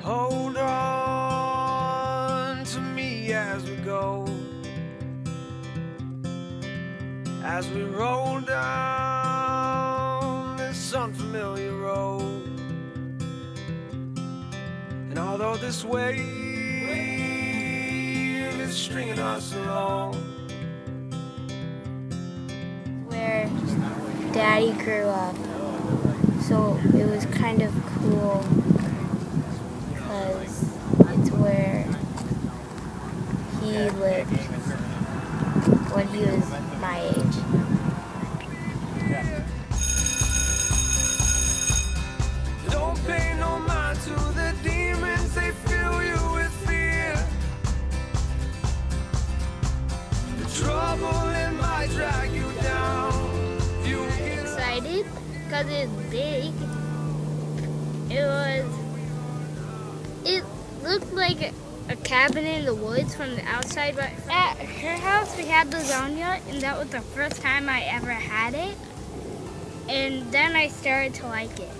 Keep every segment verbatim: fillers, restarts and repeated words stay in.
hold on to me as we go, as we roll down this unfamiliar road. And although this wave is stringing us along, where Daddy grew up, so it was kind of cool because it's where he lived when he was my age. don't pay no mind to the demons, they fill you with fear. The trouble it might drag you down. You get Excited because it's big. It was, it looked like a, a cabin in the woods from the outside, but at her house we had lasagna, and that was the first time I ever had it. And then I started to like it.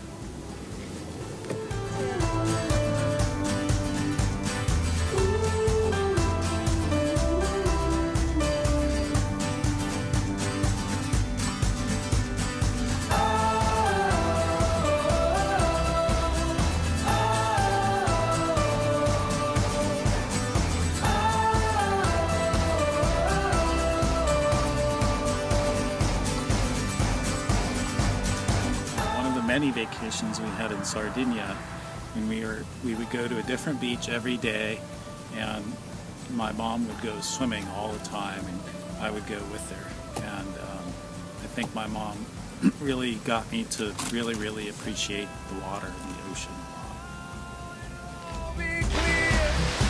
Many vacations we had in Sardinia, and we were we would go to a different beach every day, and my mom would go swimming all the time, and I would go with her. And um, I think my mom really got me to really, really appreciate the water and the ocean a lot. be clear.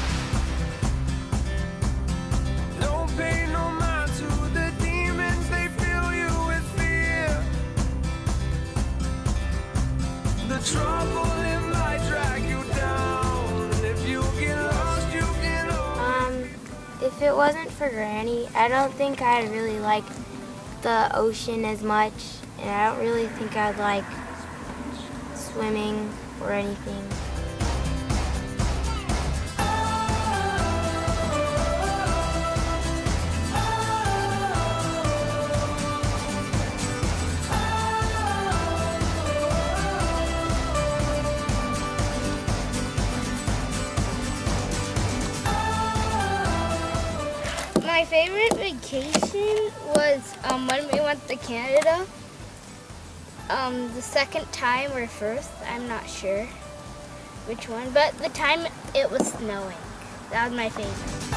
Don't pay no mind to the demons, they fill you with fear. The trouble it might drag you down, and if you get lost, you get lost. Um, if it wasn't for Granny, I don't think I'd really like the ocean as much, and I don't really think I'd like swimming or anything. My favorite vacation was um, when we went to Canada. Um, the second time or first, I'm not sure which one, but the time it was snowing. That was my favorite.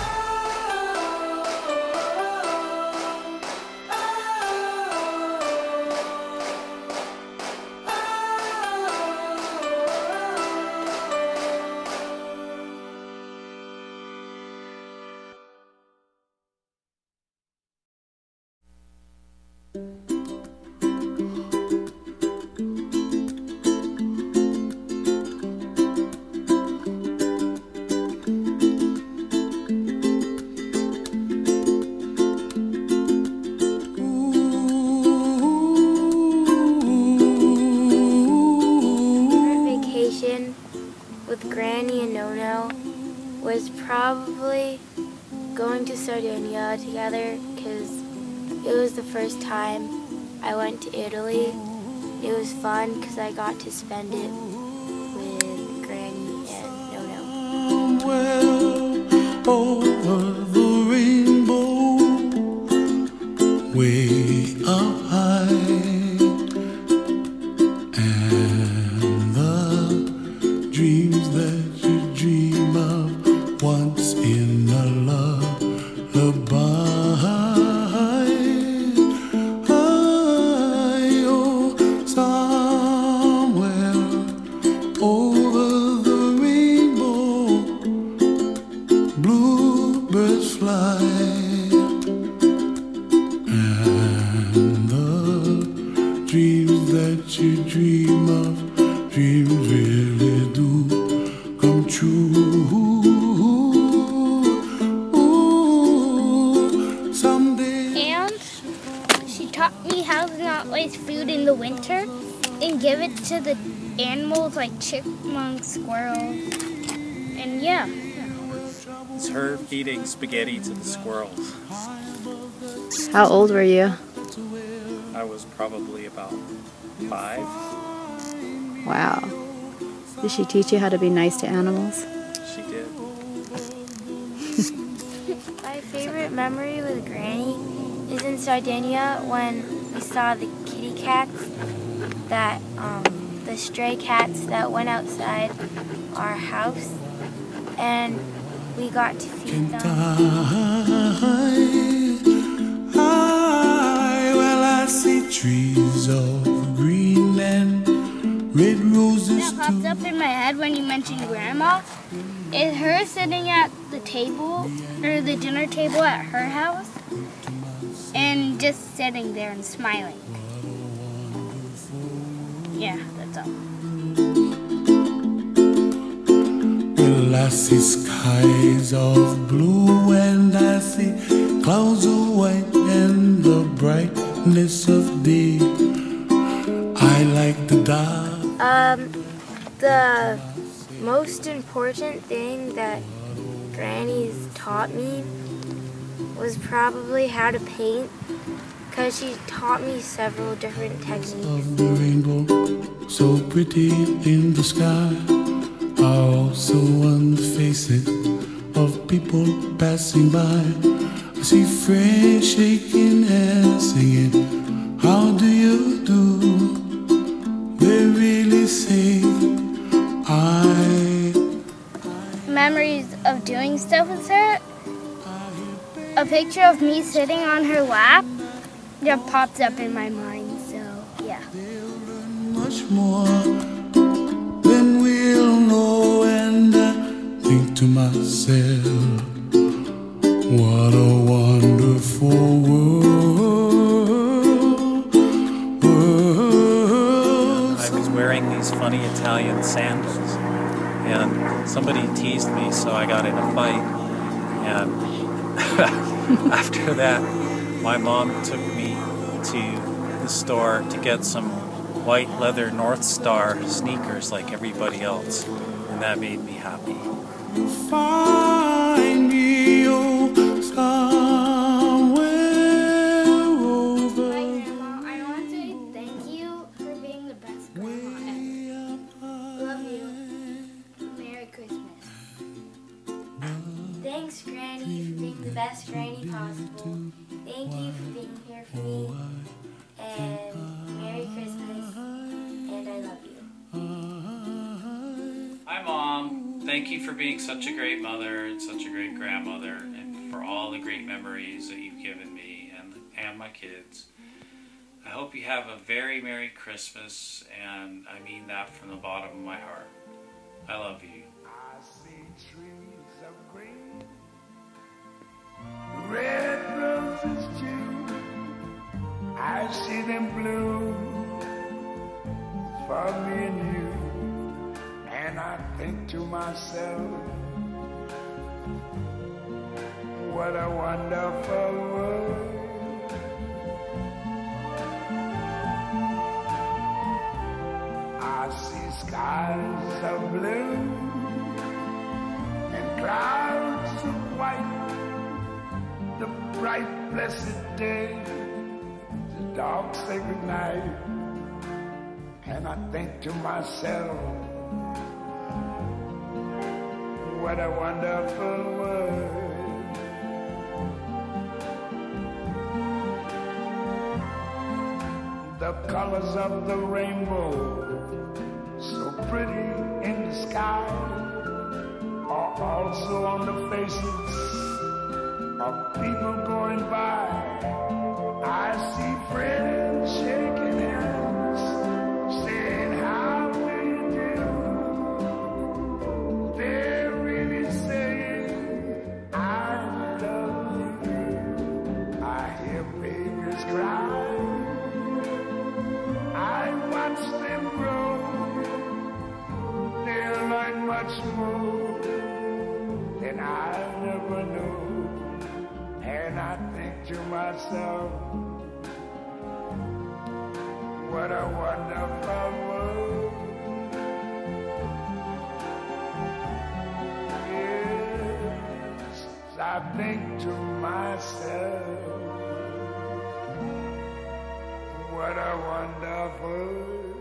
With Granny and Nono was probably going to Sardinia together, because it was the first time I went to Italy. It was fun because I got to spend it with Granny and Nono. Well, over the rainbow, way up high. Dreams that you dream of once in a lullaby. Oh, somewhere over the rainbow, bluebirds fly, and the dreams that you dream of, dreams really do come true. Ooh, someday. And she taught me how to not waste food in the winter and give it to the animals like chipmunks, squirrels, and yeah. It's her feeding spaghetti to the squirrels. How old were you? I was probably about five. Wow. Did she teach you how to be nice to animals? She did. My favorite memory with Granny is in Sardinia when we saw the kitty cats, that um, the stray cats that went outside our house, and we got to feed them. I, well, I see trees of green and red roses That popped too. up in my head when you mentioned Grandma. Is her sitting at the table, or the dinner table at her house, and just sitting there and smiling. Yeah, that's all. Well, I see skies of blue and I see clouds of white and the brightness of day. I like the dark. Um, the most important thing that Granny's taught me was probably how to paint, because she taught me several different techniques. Of the rainbow, so pretty in the sky, are also on the faces of people passing by. I see friends shaking and singing, how do you do? They really say, I... Memories of doing stuff with her. A picture of me sitting on her lap that popped up in my mind, so yeah. much more than we'll know, and I think to myself, what a wonderful world, world. I was wearing these funny Italian sandals, and somebody teased me, so I got in a fight. And after that, my mom took me to the store to get some white leather North Star sneakers like everybody else, and that made me happy. Find me, oh, somewhere over. Hi, Grandma. I want to say thank you for being the best grandma ever. Love you. Merry Christmas. Thanks, Granny, for being the best Granny possible. Thank you for being here for me. And Merry Christmas. And I love you. Hi, Mom. Thank you for being such a great mother and such a great grandmother, and for all the great memories that you've given me and, and my kids. I hope you have a very Merry Christmas, and I mean that from the bottom of my heart. I love you. I see trees of green, red roses too. I see them bloom for me and you. And I think to myself, what a wonderful world. I see skies of blue and clouds of white, the bright blessed day, the dark sacred night. And I think to myself, what a wonderful world. The colors of the rainbow, so pretty in the sky, are also on the faces of people going by. I see friends shaking hands, saying, how do you do? They're really saying, I love you. I hear babies cry, I watch them grow. They'll learn much more than I never knew. And I think to myself, what a wonderful world. I think to myself, what a wonderful